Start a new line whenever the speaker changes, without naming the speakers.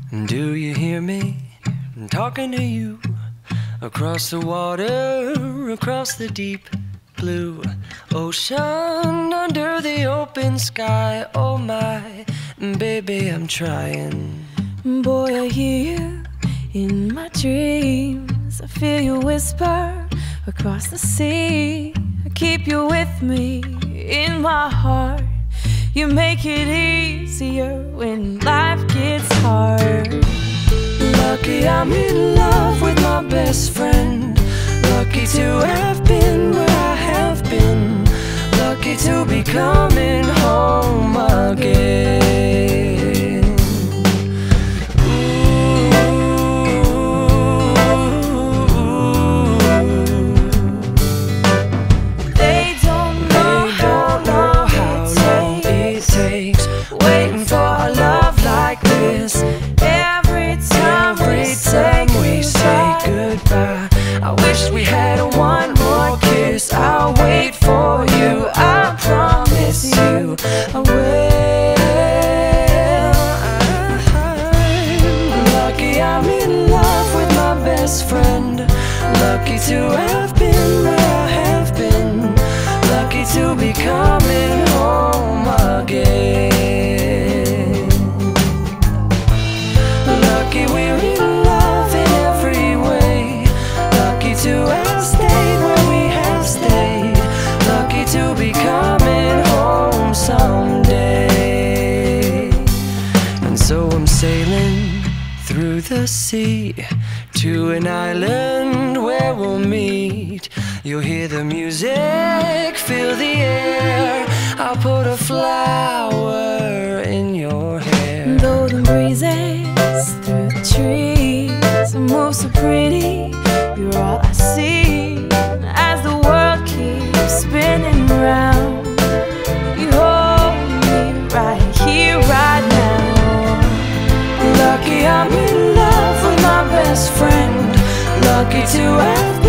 Do you hear me? I'm talking to you. Across the water, across the deep blue ocean, under the open sky. Oh my, baby, I'm trying.
Boy, I hear you in my dreams. I feel you whisper across the sea. I keep you with me in my heart. You make it easier when life gets hard.
Lucky I'm in love with my best friend. Lucky to have been where I have been. Lucky to be coming home again.
They don't know how long it takes
waiting for a love like this.
Every time
we say goodbye, I wish we had one more kiss. I'll wait for you, I promise you I will. Lucky I'm in love with my best friend. Lucky to have been where I have been. Lucky to be coming home again. Lucky we're in love in every way. Lucky to have stayed where we have stayed. Lucky to be coming home someday. And so I'm sailing through the sea to an island where we'll meet. You'll hear the music, feel the air. I'll put a flower in your hair.
Though the breezes through the trees move so pretty, you're all I see as the world keeps spinning round. You hold me right here, right now.
Lucky I'm in love with my best friend. Lucky to have